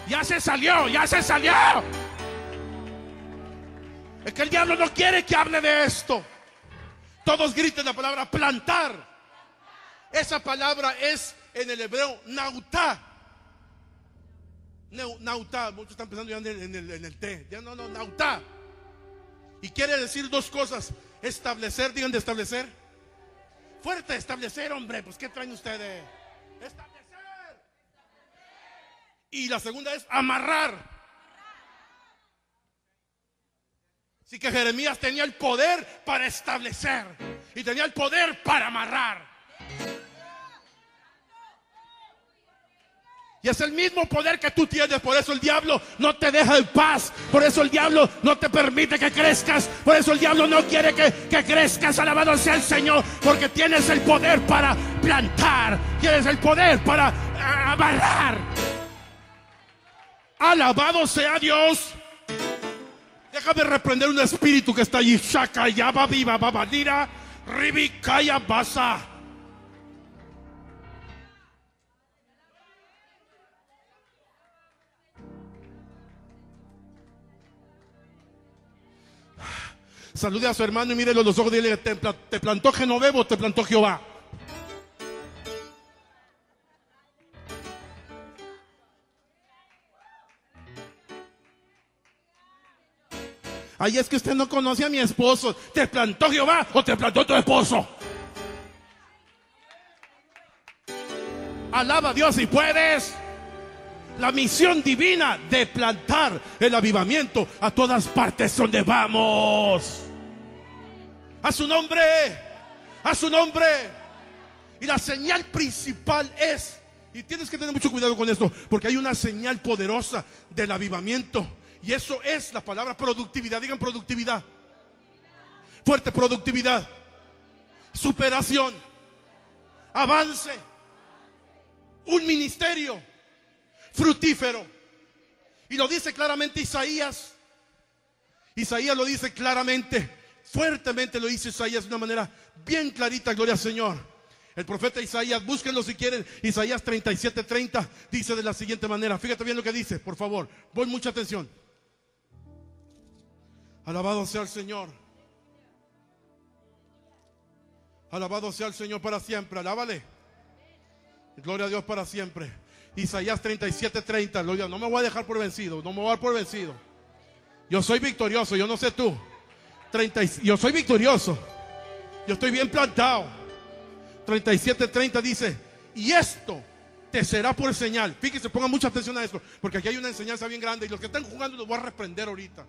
Ya se salió, ya se salió. Es que el diablo no quiere que hable de esto. Todos griten la palabra plantar. Esa palabra es en el hebreo nautá. Nautá, muchos están pensando ya en el té. Ya no, nautá. Y quiere decir dos cosas. Establecer, digan de establecer. Fuerte, establecer, hombre. Pues ¿qué traen ustedes? Establecer. Y la segunda es amarrar. Así que Jeremías tenía el poder para establecer y tenía el poder para amarrar. Y es el mismo poder que tú tienes. Por eso el diablo no te deja en paz. Por eso el diablo no te permite que crezcas. Por eso el diablo no quiere que crezcas. Alabado sea el Señor. Porque tienes el poder para plantar. Tienes el poder para amarrar. Alabado sea Dios. Déjame reprender un espíritu que está allí. Shakayaba viva babadira. Ribikaya basa. Salude a su hermano y mírelo los ojos y dile: ¿te plantó Genovevo o te plantó Jehová? Ay, es que usted no conoce a mi esposo. ¿Te plantó Jehová o te plantó tu esposo? Alaba a Dios si puedes. La misión divina de plantar el avivamiento a todas partes donde vamos. A su nombre, a su nombre. Y la señal principal es, y tienes que tener mucho cuidado con esto, porque hay una señal poderosa del avivamiento. Y eso es la palabra productividad. Digan productividad. Fuerte, productividad. Superación. Avance. Un ministerio fructífero. Y lo dice claramente Isaías. Isaías lo dice claramente. Fuertemente lo dice Isaías de una manera bien clarita. Gloria al Señor. El profeta Isaías, búsquenlo si quieren. Isaías 37:30 dice de la siguiente manera. Fíjate bien lo que dice, por favor. Pon mucha atención. Alabado sea el Señor. Alabado sea el Señor para siempre. Alábale. Gloria a Dios para siempre. Isaías 37:30. No me voy a dejar por vencido. No me voy a dar por vencido. Yo soy victorioso. Yo no sé tú. Yo soy victorioso. Yo estoy bien plantado. 37:30 dice: y esto te será por señal. Fíjense, pongan mucha atención a esto, porque aquí hay una enseñanza bien grande. Y los que están jugando los voy a reprender ahorita.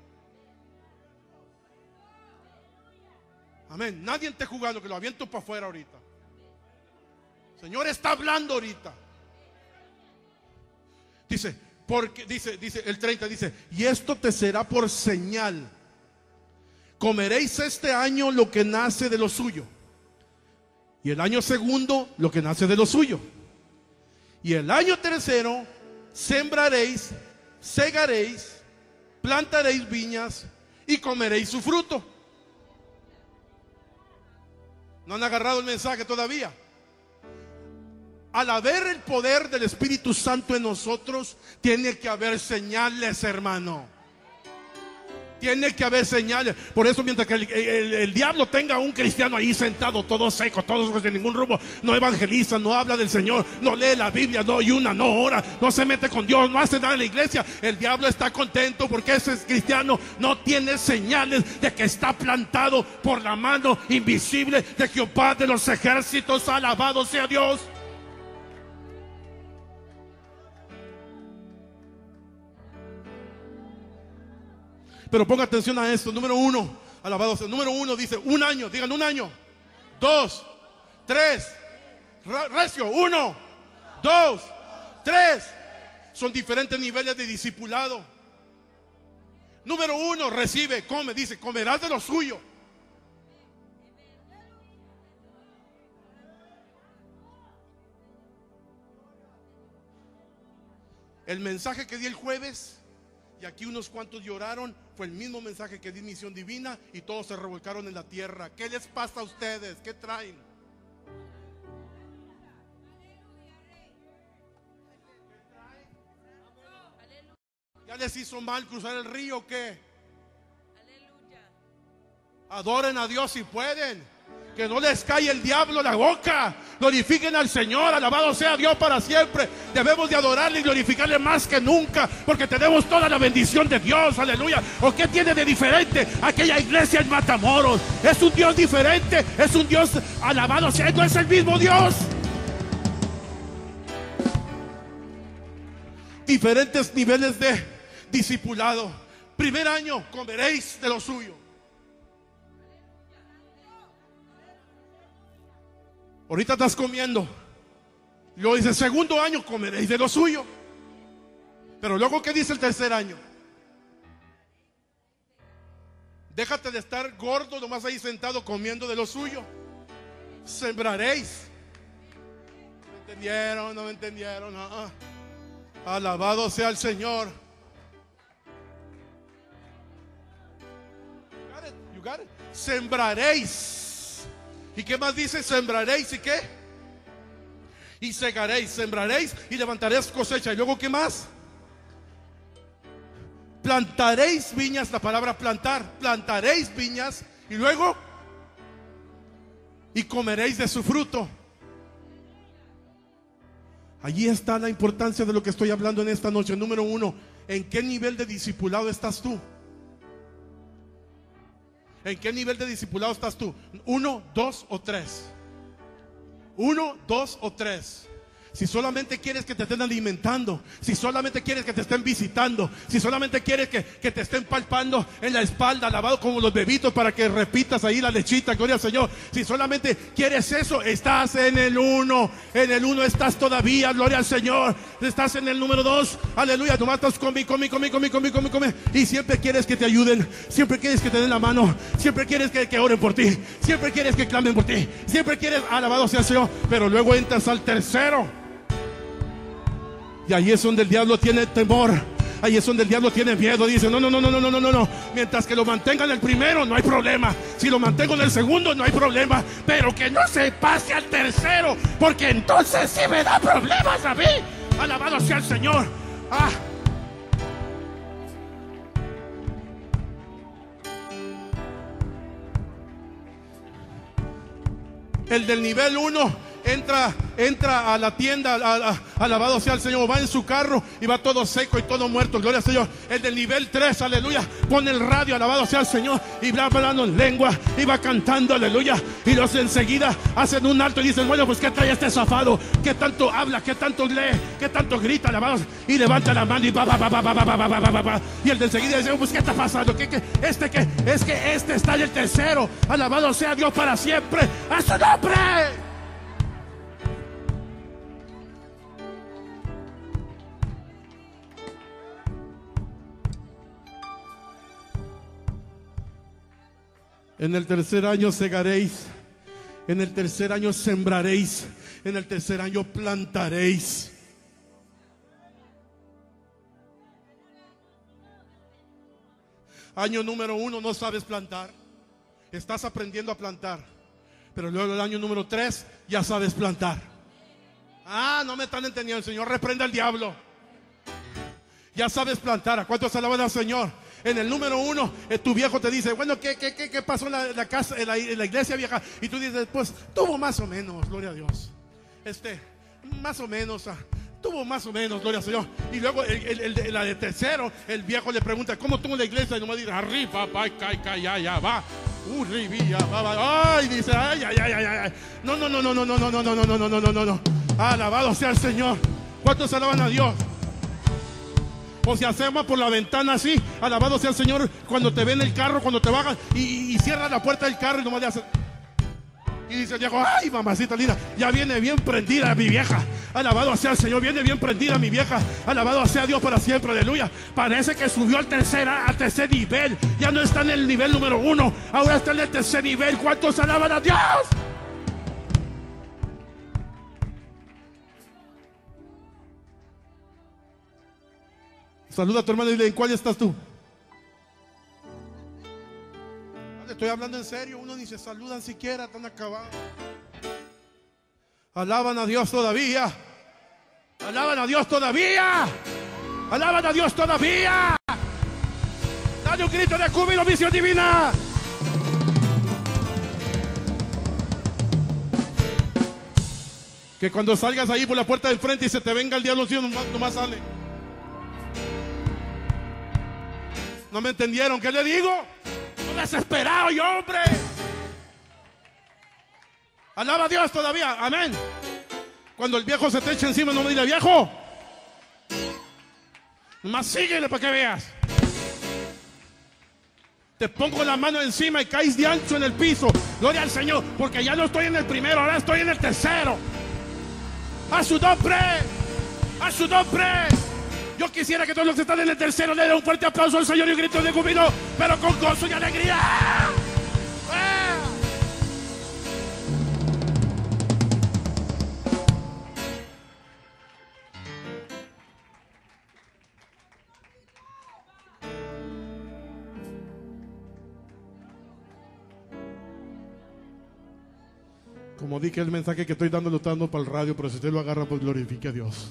Amén. Nadie esté jugando, que lo aviento para afuera ahorita. El Señor está hablando ahorita. Dice, porque dice el 30, dice: y esto te será por señal. Comeréis este año lo que nace de lo suyo, y el año segundo lo que nace de lo suyo, y el año tercero sembraréis, segaréis, plantaréis viñas y comeréis su fruto. ¿No han agarrado el mensaje todavía? Al haber el poder del Espíritu Santo en nosotros, tiene que haber señales, hermano. Tiene que haber señales. Por eso, mientras que el diablo tenga a un cristiano ahí sentado, todo seco, todo sin ningún rumbo, no evangeliza, no habla del Señor, no lee la Biblia, no ayuna, no ora, no se mete con Dios, no hace nada en la iglesia, el diablo está contento porque ese cristiano no tiene señales de que está plantado por la mano invisible de Jehová de los ejércitos. Alabado sea Dios. Pero ponga atención a esto. Número uno, alabado sea. Número uno dice un año. Digan un año. 2, 3. Recio. 1, 2, 3. Son diferentes niveles de discipulado. Número uno, recibe, come. Dice: comerás de lo suyo. El mensaje que di el jueves, y aquí unos cuantos lloraron, fue el mismo mensaje que di en Misión Divina, y todos se revolcaron en la tierra. ¿Qué les pasa a ustedes? ¿Qué traen? ¿Ya les hizo mal cruzar el río o qué? Aleluya. Adoren a Dios si pueden. Que no les cae el diablo la boca. Glorifiquen al Señor. Alabado sea Dios para siempre. Debemos de adorarle y glorificarle más que nunca, porque tenemos toda la bendición de Dios. Aleluya. ¿O qué tiene de diferente aquella iglesia en Matamoros? Es un Dios diferente. Es un Dios, alabado sea, no es el mismo Dios. Diferentes niveles de discipulado. Primer año, comeréis de lo suyo. Ahorita estás comiendo. Luego dice, segundo año, comeréis de lo suyo. Pero luego, ¿qué dice el tercer año? Déjate de estar gordo, nomás ahí sentado comiendo de lo suyo. Sembraréis. ¿Me entendieron? ¿No me entendieron? Alabado sea el Señor. You got it? Sembraréis. ¿Y qué más dice? Sembraréis y qué? Y segaréis. Sembraréis y levantaréis cosecha. ¿Y luego qué más? Plantaréis viñas. La palabra plantar. Plantaréis viñas. Y luego y comeréis de su fruto. Allí está la importancia de lo que estoy hablando en esta noche. Número uno, ¿en qué nivel de discipulado estás tú? ¿En qué nivel de discipulado estás tú? 1, 2 o 3. 1, 2 o 3. Si solamente quieres que te estén alimentando, si solamente quieres que te estén visitando, si solamente quieres que te estén palpando en la espalda, lavado como los bebitos para que repitas ahí la lechita, gloria al Señor. Si solamente quieres eso, estás en el 1. En el 1 estás todavía, gloria al Señor. Estás en el número 2, aleluya. Nomás estás come. Y siempre quieres que te ayuden, siempre quieres que te den la mano, siempre quieres que oren por ti, siempre quieres que clamen por ti, siempre quieres, alabado sea el Señor. Pero luego entras al tercero. Y ahí es donde el diablo tiene temor. Ahí es donde el diablo tiene miedo. Dice, no. Mientras que lo mantenga en el primero, no hay problema. Si lo mantengo en el segundo, no hay problema. Pero que no se pase al tercero, porque entonces sí me da problemas a mí. Alabado sea el Señor. El del nivel 1 entra a la tienda, alabado sea el Señor, va en su carro y va todo seco y todo muerto, gloria al Señor. El del nivel 3, aleluya, pone el radio, alabado sea el Señor, y va hablando en lengua y va cantando, aleluya. Y los enseguida hacen un alto y dicen, bueno, pues ¿qué trae este zafado? ¿Qué tanto habla? ¿Qué tanto lee? ¿Qué tanto grita? Alabado. Y levanta la mano y va. Y el de enseguida dice, pues ¿qué está pasando? Es que este está en el tercero. Alabado sea Dios para siempre. ¡A su nombre! En el tercer año segaréis, en el tercer año sembraréis, en el tercer año plantaréis. Año número 1 no sabes plantar, estás aprendiendo a plantar, pero luego el año número 3 ya sabes plantar. No me están entendiendo. El Señor reprenda al diablo. Ya sabes plantar. ¿A cuántos alaban al Señor? En el número 1, tu viejo te dice, bueno, ¿qué pasó en la casa, en la iglesia vieja? Y tú dices, pues tuvo más o menos, gloria a Dios. Más o menos, tuvo más o menos, gloria al Señor. Y luego la de tercero, el viejo le pregunta, ¿cómo tuvo la iglesia? Y nomás dice, arriba, ya va. Ay, dice, ay. No. Alabado sea el Señor. ¿Cuántos alaban a Dios? O se asoma por la ventana así, alabado sea el Señor, cuando te ve en el carro, cuando te bajas y cierra la puerta del carro y nomás le hace. Y dice el viejo, ay, mamacita linda, ya viene bien prendida mi vieja. Alabado sea el Señor, viene bien prendida mi vieja. Alabado sea Dios para siempre, aleluya. Parece que subió al tercer nivel. Ya no está en el nivel número 1, ahora está en el tercer nivel. ¿Cuántos alaban a Dios? Saluda a tu hermano y dile, ¿en cuál estás tú? Estoy hablando en serio. Uno ni se saludan siquiera, están acabados. Alaban a Dios todavía. Alaban a Dios todavía. Alaban a Dios todavía. Dale un grito de júbilo, Visión Divina. Que cuando salgas ahí por la puerta del frente y se te venga el diablo, si nomás sale. ¿No me entendieron? ¿Qué le digo? Estoy desesperado yo, hombre. Alaba a Dios todavía, amén. Cuando el viejo se te echa encima, no me dile, viejo, nomás síguele para que veas. Te pongo la mano encima y caes de ancho en el piso. Gloria al Señor, porque ya no estoy en el primero, ahora estoy en el tercero. A su nombre, a su nombre. Yo quisiera que todos los que están en el tercero le den un fuerte aplauso al Señor y un grito de júbilo, pero con gozo y alegría. Como dije, el mensaje que estoy dando lo estoy dando para el radio, pero si usted lo agarra, pues glorifique a Dios.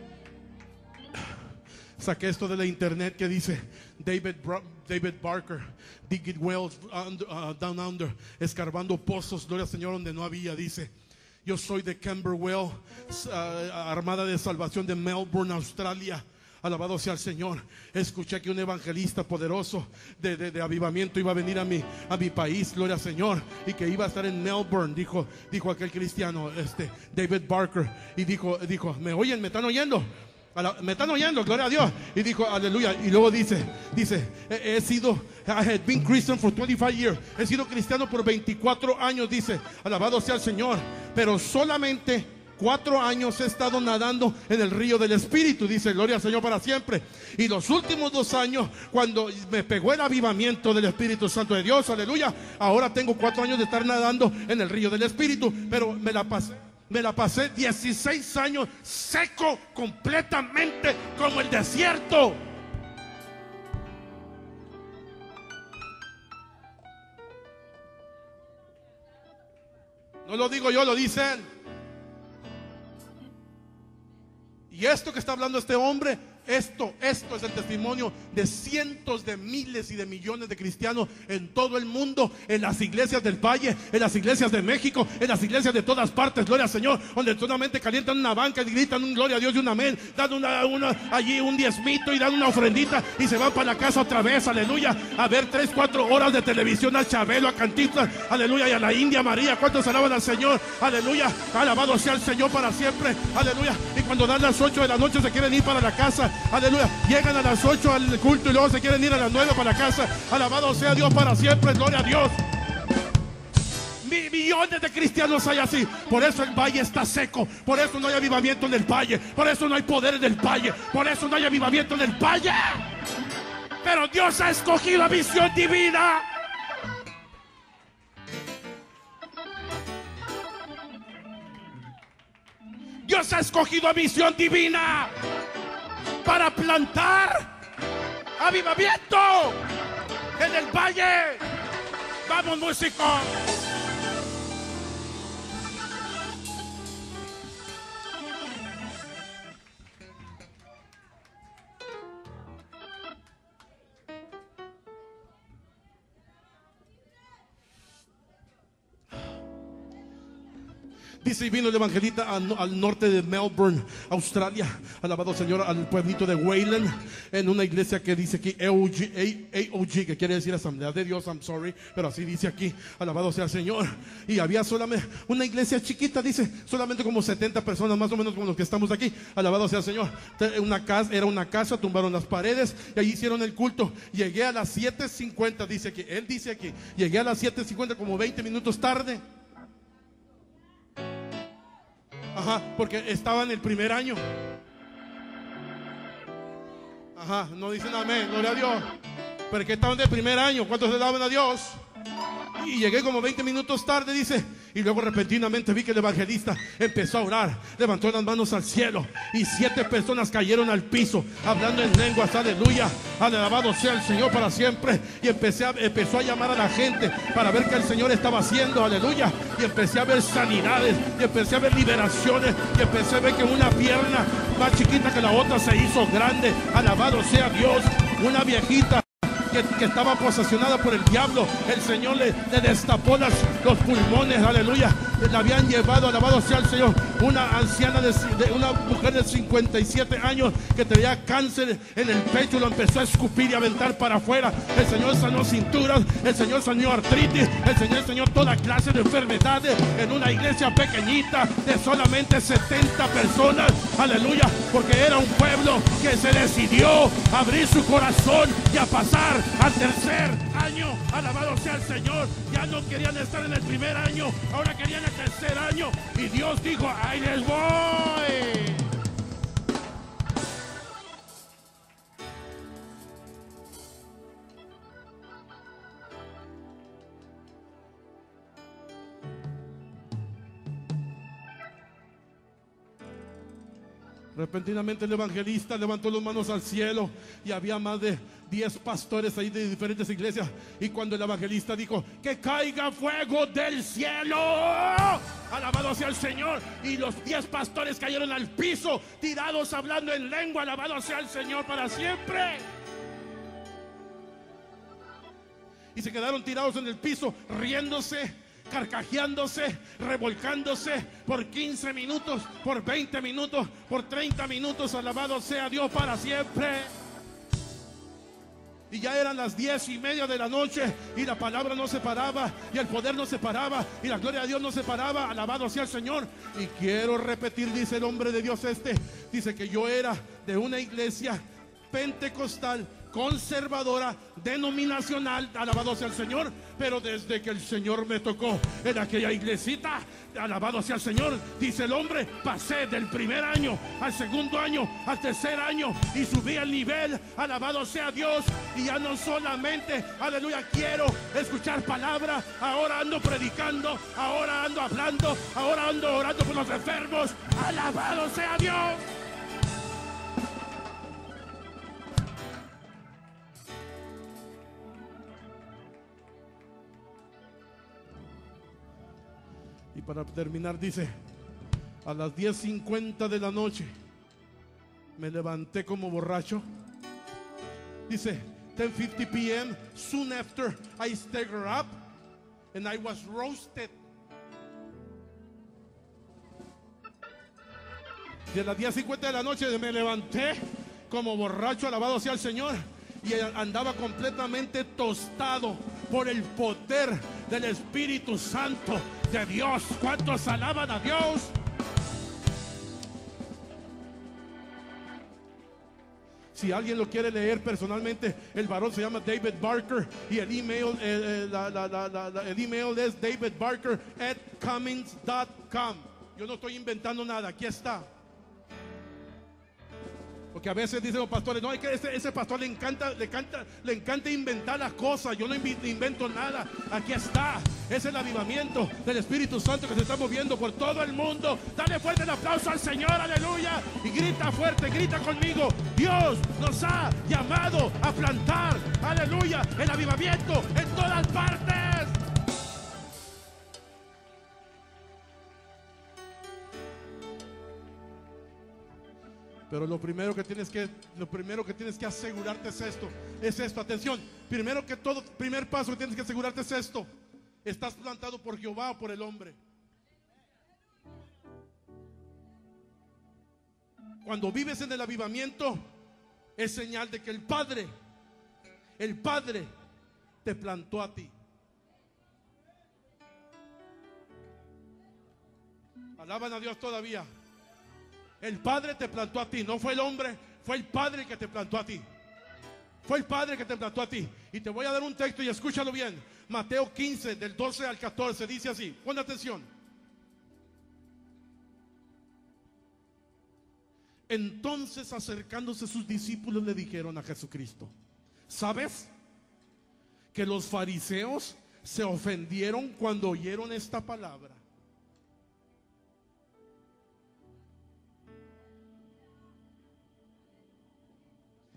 Saqué esto de la internet que dice David Barker, digging wells down under, escarbando pozos, gloria al Señor, donde no había. Dice: yo soy de Camberwell, Armada de Salvación de Melbourne, Australia. Alabado sea el Señor. Escuché que un evangelista poderoso de avivamiento iba a venir a mi país, gloria al Señor, y que iba a estar en Melbourne, dijo aquel cristiano, David Barker, y dijo, ¿me oyen? ¿Me están oyendo? ¿Me están oyendo? Gloria a Dios. Y dijo, aleluya. Y luego dice, I had been Christian for 25 years. He sido cristiano por 24 años, dice. Alabado sea el Señor. Pero solamente 4 años he estado nadando en el río del Espíritu, dice, gloria al Señor para siempre. Y los últimos 2 años, cuando me pegó el avivamiento del Espíritu Santo de Dios, aleluya, ahora tengo 4 años de estar nadando en el río del Espíritu. Pero me la pasé 16 años seco, completamente como el desierto. No lo digo yo, lo dice él. Y esto que está hablando este hombre, esto es el testimonio de cientos de miles y de millones de cristianos en todo el mundo, en las iglesias del Valle, en las iglesias de México, en las iglesias de todas partes, gloria al Señor, donde solamente calientan una banca y gritan un gloria a Dios y un amén, dan allí un diezmito y dan una ofrendita y se van para la casa otra vez, aleluya, a ver 3, 4 horas de televisión al Chabelo, a Cantinflas, aleluya, y a la India María. ¿Cuántos alaban al Señor? Aleluya, alabado sea el Señor para siempre, aleluya. Y cuando dan las 8 de la noche se quieren ir para la casa, aleluya, llegan a las 8 al culto y luego se quieren ir a las 9 para la casa. Alabado sea Dios para siempre, gloria a Dios. Millones de cristianos hay así. Por eso el valle está seco, por eso no hay avivamiento en el valle, por eso no hay poder en el valle, por eso no hay avivamiento en el valle. Pero Dios ha escogido a Visión Divina. Dios ha escogido a Visión Divina para plantar avivamiento en el valle. Vamos, músicos. Dice, y vino el evangelista al norte de Melbourne, Australia, alabado Señor, al pueblito de Wayland, en una iglesia que dice aquí AOG, que quiere decir Asamblea de Dios, I'm sorry, pero así dice aquí, alabado sea el Señor. Y había solamente una iglesia chiquita, dice, solamente como 70 personas, más o menos como los que estamos aquí, alabado sea el Señor. Era una casa, tumbaron las paredes y ahí hicieron el culto. Llegué a las 7:50, dice aquí, él dice aquí, llegué a las 7:50, como 20 minutos tarde. Ajá, porque estaba en el primer año. Ajá, no dicen amén, gloria a Dios. Pero que estaban en el primer año, ¿cuántos le daban a Dios? Y llegué como 20 minutos tarde, dice. Y luego repentinamente vi que el evangelista empezó a orar, levantó las manos al cielo y 7 personas cayeron al piso hablando en lenguas. Aleluya, alabado sea el Señor para siempre. Y empezó a llamar a la gente para ver qué el Señor estaba haciendo. Aleluya. Y empecé a ver sanidades, y empecé a ver liberaciones, y empecé a ver que una pierna más chiquita que la otra se hizo grande. Alabado sea Dios. Una viejita que estaba posesionada por el diablo, el Señor le destapó los pulmones. Aleluya. La habían llevado, alabado sea el Señor, una anciana una mujer de 57 años que tenía cáncer en el pecho, lo empezó a escupir y aventar para afuera. El Señor sanó cinturas, el Señor sanó artritis, el Señor sanó toda clase de enfermedades en una iglesia pequeñita de solamente 70 personas. Aleluya, porque era un pueblo que se decidió a abrir su corazón y a pasar al tercer año. Alabado sea el Señor. Ya no querían estar en el primer año, ahora querían el tercer año. Y Dios dijo: ahí les voy. Repentinamente el evangelista levantó las manos al cielo y había más de 10 pastores ahí de diferentes iglesias. Y cuando el evangelista dijo: que caiga fuego del cielo, alabado sea el Señor, y los 10 pastores cayeron al piso, tirados hablando en lengua. Alabado sea el Señor para siempre. Y se quedaron tirados en el piso, riéndose, carcajeándose, revolcándose por 15 minutos, por 20 minutos, por 30 minutos. Alabado sea Dios para siempre. Y ya eran las 10:30 de la noche y la palabra no se paraba, y el poder no se paraba, y la gloria de Dios no se paraba. Alabado sea el Señor. Y quiero repetir, dice el hombre de Dios dice que yo era de una iglesia pentecostal, conservadora, denominacional, alabado sea el Señor, pero desde que el Señor me tocó en aquella iglesita, alabado sea el Señor, dice el hombre, pasé del primer año al segundo año, al tercer año, y subí el nivel. Alabado sea Dios. Y ya no solamente, aleluya, quiero escuchar palabra, ahora ando predicando, ahora ando hablando, ahora ando orando por los enfermos. Alabado sea Dios. Y para terminar dice: a las 10:50 de la noche me levanté como borracho. Dice 10:50 p.m. Soon after I staggered up and I was roasted. Y a las 10:50 de la noche me levanté como borracho, alabado sea el Señor, y andaba completamente tostado por el poder del Espíritu Santo de Dios. ¿Cuántos alaban a Dios? Si alguien lo quiere leer personalmente, el varón se llama David Barker y el email, el email es davidbarker@cummins.com. Yo no estoy inventando nada, aquí está. Porque a veces dicen los pastores: no, es que ese pastor le encanta inventar las cosas. Yo no invento nada. Aquí está. Es el avivamiento del Espíritu Santo que se está moviendo por todo el mundo. Dale fuerte el aplauso al Señor, aleluya. Y grita fuerte, grita conmigo: Dios nos ha llamado a plantar, aleluya, el avivamiento en todas partes. Pero lo primero que tienes que asegurarte es esto, atención. Primero que todo, primer paso que tienes que asegurarte es esto: ¿estás plantado por Jehová o por el hombre? Cuando vives en el avivamiento, es señal de que el Padre te plantó a ti. Alaban a Dios todavía. El Padre te plantó a ti, no fue el hombre, fue el Padre que te plantó a ti. Fue el Padre que te plantó a ti. Y te voy a dar un texto y escúchalo bien. Mateo 15, del 12 al 14, dice así. Pon atención. Entonces, acercándose sus discípulos, le dijeron a Jesucristo: ¿sabes que los fariseos se ofendieron cuando oyeron esta palabra?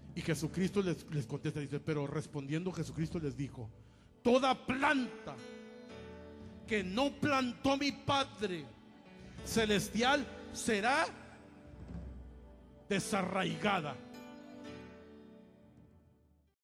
Y Jesucristo les contesta, dice, pero respondiendo Jesucristo les dijo: toda planta que no plantó mi Padre celestial será desarraigada.